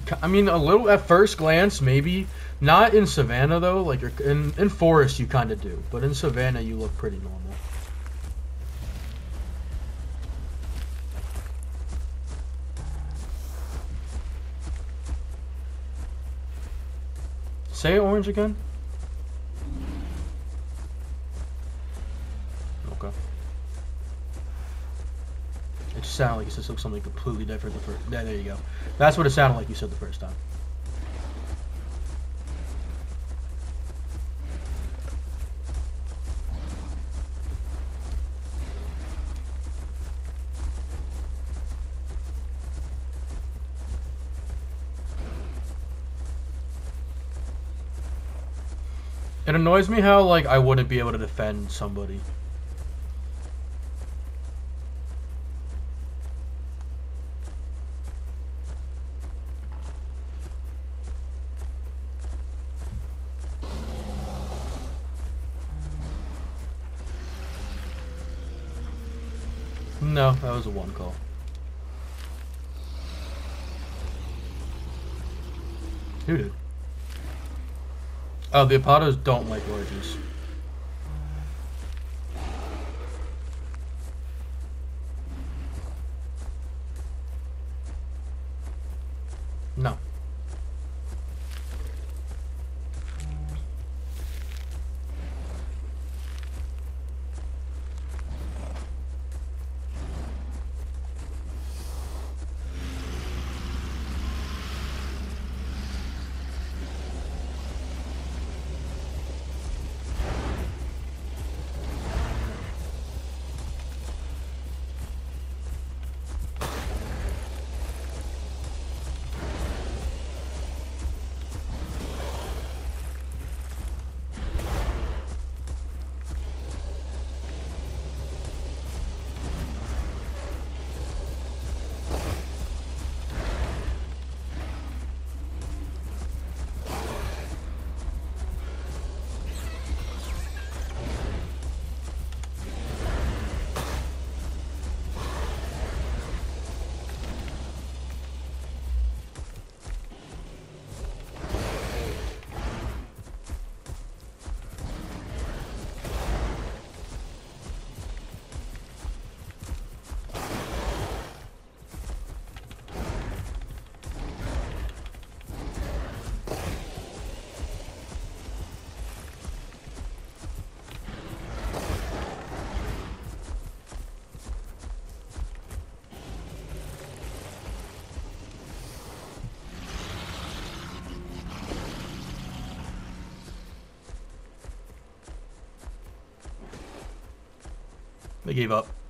I mean, a little at first glance, maybe. Not in Savannah, though. Like, you're, in Forest, you kind of do. But in Savannah, you look pretty normal. Say orange again? Okay. It just sounded like you said something completely different the first. Yeah, there you go. That's what it sounded like you said the first time. It annoys me how, like, I wouldn't be able to defend somebody. No, that was a one call. Who did? Oh, the Apatos don't like oranges. No. They gave up.